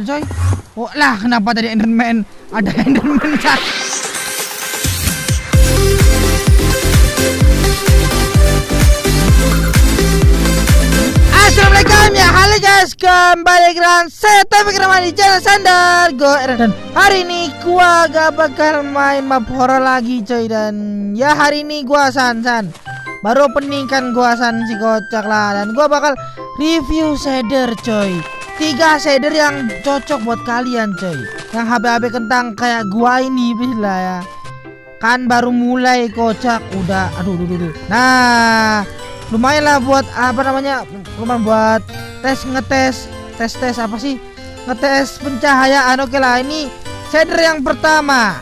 coy. Oh lah, kenapa tadi Enderman? Ada Enderman cak. Assalamualaikum ya, halo guys, kembali dengan saya Taufik Rahman di channel Sandal Go Era. Dan hari ini gua gak bakal main map horror lagi coy. Dan ya hari ini gua San baru opening kan, gua San si kocak lah. Dan gua bakal review shader coy, 3 shader yang cocok buat kalian coy, yang HP-HP kentang kayak gua ini lah ya. Kan baru mulai kocak udah aduh. Nah, lumayan lah buat apa namanya, lumayan buat ngetes apa sih, ngetes pencahayaan. Oke lah, ini shader yang pertama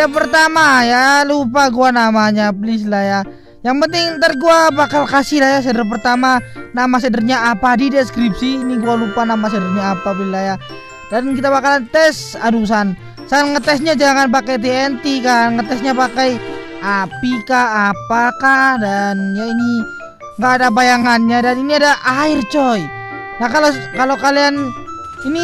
ya, lupa gua namanya, please lah ya. Yang penting ntar gua bakal kasih lah ya shader pertama, nama shadernya apa di deskripsi. Ini gua lupa nama shadernya apa bila ya. Dan kita bakalan tes. Aduh San ngetesnya jangan pakai TNT kan, ngetesnya pakai api kah apakah. Dan ya ini nggak ada bayangannya, dan ini ada air coy. Nah kalau kalian ini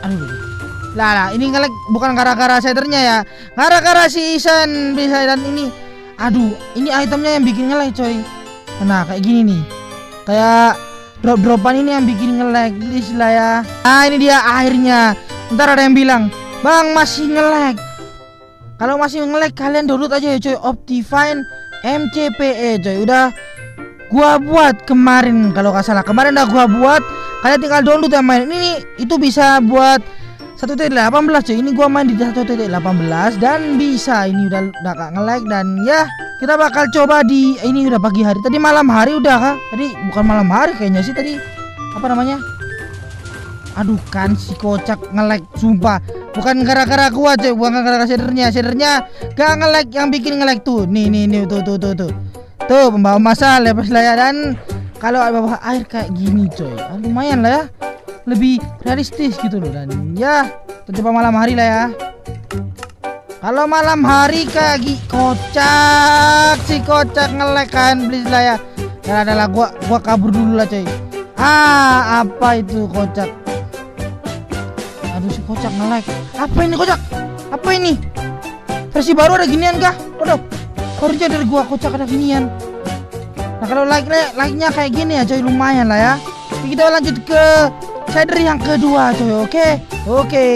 ini ngelag bukan gara-gara shadernya ya, gara-gara si Isan bisa. Dan ini ini itemnya yang bikin ngelag coy. Nah kayak gini nih, kayak drop-dropan ini yang bikin ngelag, please lah ya. Nah ini dia airnya. Ntar ada yang bilang, bang masih ngelag. Kalau masih ngelag kalian download aja ya coy, Optifine MCPE coy. Udah gua buat kemarin, kalau nggak salah kemarin udah gua buat, kalian tinggal download dan main. Ini itu bisa buat 1.18 coy. Ini gua main di 1.18 dan bisa, ini udah gak nge-lag. Dan ya kita bakal coba di ini udah pagi hari. Tadi malam hari udah kah? Tadi bukan malam hari kayaknya sih, tadi apa namanya? Aduh kan si kocak nge-lag sumpah. Bukan gara-gara gua coy, bukan gara-gara shadernya gak nge-lag, yang bikin nge-lag tuh. Nih tuh pembawa masa lepas lah ya. Dan kalau ada bawah air kayak gini coy, lumayan lah ya, lebih realistis gitu loh. Dan ya kita coba malam hari lah ya. Kalau malam hari kayak kocak, si kocak nge-lag kan, please lah ya. Dan adalah gua kabur dulu lah coy. Apa itu kocak? Aduh si kocak nge-lag. Apa ini kocak? Apa ini? Versi baru ada ginian kah? Waduh, barunya dari gua kocak ada ginian. Nah kalau like-nya kayak gini ya coy, lumayan lah ya. Jadi kita lanjut ke shader yang kedua coy. Oke.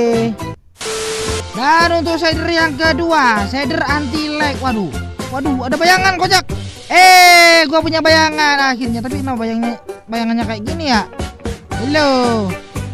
Dan untuk shader yang kedua, shader anti lag. Waduh, ada bayangan kocak. Gua punya bayangan akhirnya. Tapi kenapa bayangannya kayak gini ya? Halo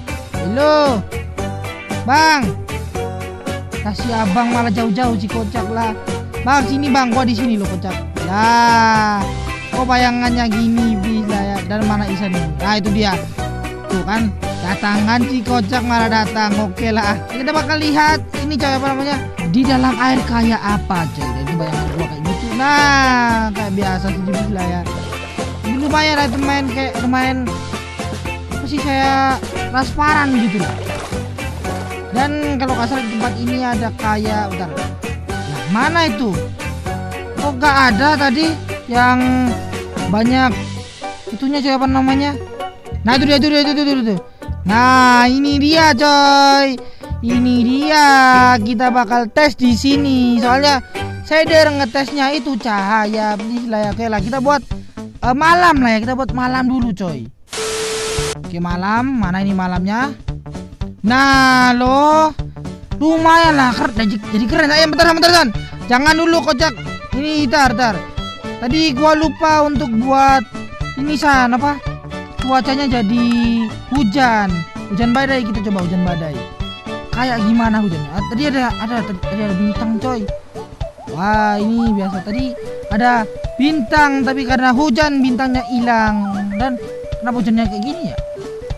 bang, kasih abang malah jauh-jauh si kocak lah. Bang sini bang, gua di sini lo kocak. Nah, bayangannya gini bisa ya. Dan mana Isan nih? Nah itu dia. Tuh kan, datangan si kocak malah datang. Oke lah, kita bakal lihat ini coy, apa namanya, di dalam air kayak apa coy. Jadi bayangan gua kayak gitu. Nah kayak biasa sih bisa ya. Ini lumayan lah teman, kayak lumayan apa sih, kayak transparan gitu lah. Dan kalau kasar di tempat ini ada kayak bentar. Nah, mana itu? Kok gak ada tadi yang banyak itunya coy, apa namanya? Nah itu dia. Nah ini dia coy. Ini dia, kita bakal tes di sini. Soalnya shader ngetesnya itu cahaya, please lah ya. Oke lah, kita buat malam lah ya. Kita buat malam dulu coy. Oke malam, mana ini malamnya? Nah loh, lumayan lah, jadi keren. Bentar San, jangan dulu kocak. Ini tar. Tadi gua lupa untuk buat ini San, apa? Cuacanya jadi hujan badai. Kita coba hujan badai. Kayak gimana hujannya? Tadi ada bintang coy. Wah ini biasa, tadi ada bintang, tapi karena hujan bintangnya hilang. Dan kenapa hujannya kayak gini ya?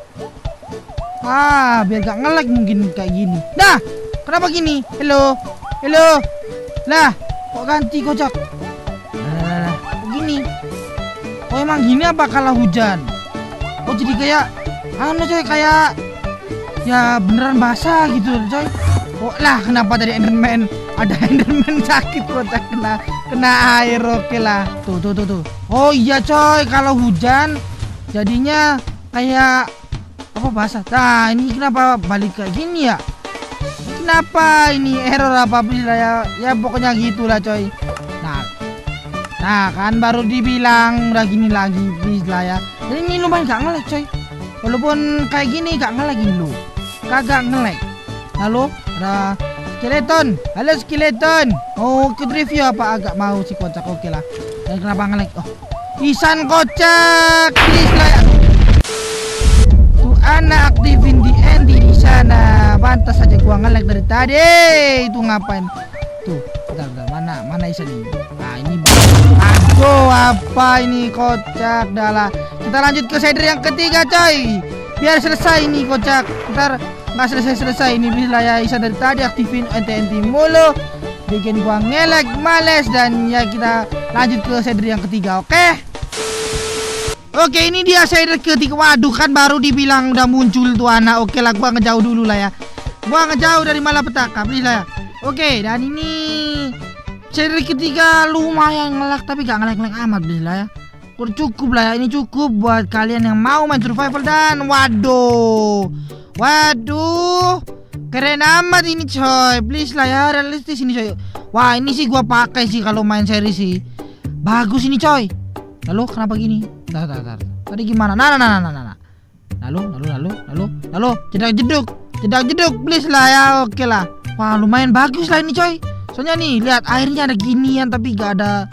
Biar gak nge-lag mungkin kayak gini. Nah, kenapa gini? Halo. Lah, kok ganti kocak? Nah, kok gini? Oh emang gini apa kalah hujan? Oh jadi kayak coy, kayak ya beneran basah gitu coy. Oh lah, kenapa tadi Enderman? Ada Enderman sakit kocak, kena air. Oke lah. Tuh. Oh iya coy, kalau hujan jadinya kayak Apa bahasa? Nah ini kenapa balik kayak gini ya? Kenapa ini error apa ya? Ya pokoknya gitulah coy. Nah kan baru dibilang udah gini lagi lah ya. Dan ini lumayan gak nge-lag coy. Walaupun kayak gini gak nge-lag lu. Kagak nge-lag. Halo, ada skeleton. Halo skeleton. Oh ikut review apa? Agak mau si kocak. Oke lah. Dan kenapa nge-lag? Oh Isan kocak. Please lah ya. Tuh anak aktifin di Andy di sana. Pantas saja gua nge-lag dari tadi. Itu ngapain? Tuh, bentar. Mana Isan ini? Nah, ini aduh, apa ini kocak dah. Kita lanjut ke shader yang ketiga, coy. Biar selesai ini kocak. Ntar nggak selesai ini bisa ya Isan dari tadi aktifin NT mulu. Bikin gua nge-lag, males dan ya kita lanjut ke shader yang ketiga, oke? Oke, ini dia shader ketiga. Waduh, kan baru dibilang udah muncul tuh anak. Oke lah, gua ngejauh dulu lah ya. Gua ngejauh dari malapetaka, please lah ya. Oke, dan ini shader ketiga lumayan nge-lag tapi gak nge-lag amat please lah ya. Cukup lah ya, ini cukup buat kalian yang mau main survival dan waduh, keren amat ini coy. Please lah ya, realistis ini coy. Wah, ini sih gua pakai sih kalau main seri sih. Bagus ini coy. Lalu kenapa gini? Tar. Tadi gimana? Nah. Lalu jedak-jeduk please lah ya. Oke lah. Wah, lumayan bagus lah ini coy. Soalnya nih, lihat airnya ada ginian tapi gak ada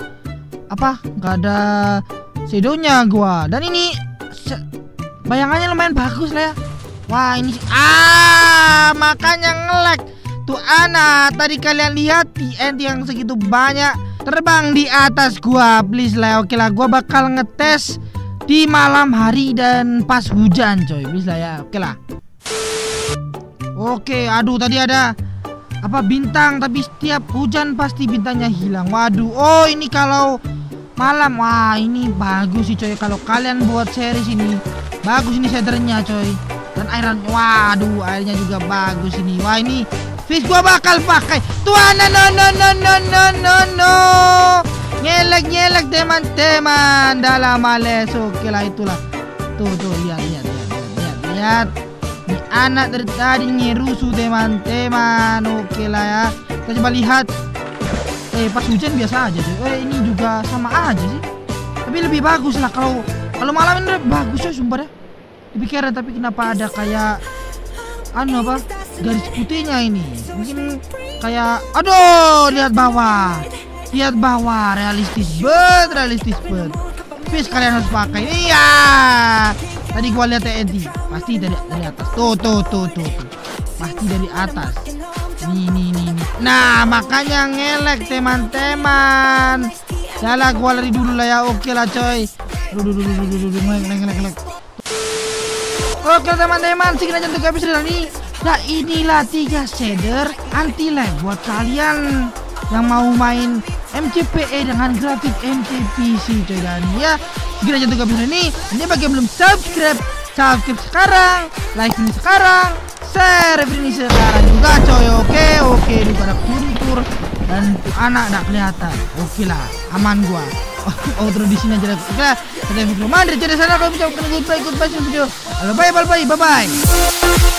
shadownya gua. Dan ini bayangannya lumayan bagus lah ya. Wah, ini makanya nge-lag. Tuh anak, tadi kalian lihat TNT yang segitu banyak terbang di atas gua. Please lah, oke lah, gua bakal ngetes di malam hari dan pas hujan coy. Please lah ya, oke lah. Oke, aduh tadi ada bintang tapi setiap hujan pasti bintangnya hilang. Waduh, oh ini kalau malam. Wah, ini bagus sih coy. Kalau kalian buat series ini bagus ini shadernya coy. Dan airan, waduh airnya juga bagus ini. Wah, ini fish gua bakal pakai. Tuana no. Ngelek teman-teman dalam males. Oke lah itulah. Tuh lihat. Ini anak dari tadi ngerusuh teman-teman. Oke lah ya. Kita coba lihat. Pas hujan biasa aja sih. Ini juga sama aja sih. Tapi lebih bagus lah kalau malam ini bagus ya sumpah deh. Lebih keren tapi kenapa ada kayak garis putihnya ini. Mungkin kayak lihat bawah. Realistis banget. Fish kalian harus pakai. Iya. Tadi gua lihat TNT, pasti dari atas. Tuh. Pasti dari atas. Nih. Nah, makanya nge-lag teman-teman. Salah gua lari dulu lah ya. Oke lah coy. Nge-lag. Oke teman-teman, sekian aja untuk episode ini. Nah, inilah 3 shader anti lag buat kalian yang mau main MCPE dengan grafik MCPC coy. Dan ya, sekian aja untuk episode ini. Ini bagi yang belum subscribe sekarang, like ini sekarang, share ini sekarang juga coy. Oke, ini pada kuntur dan anak gak kelihatan. Oke lah, aman gua. Outro di sini aja. Oke, kita video mandiri jadi sana kalau bisa goodbye video. Halo, bye.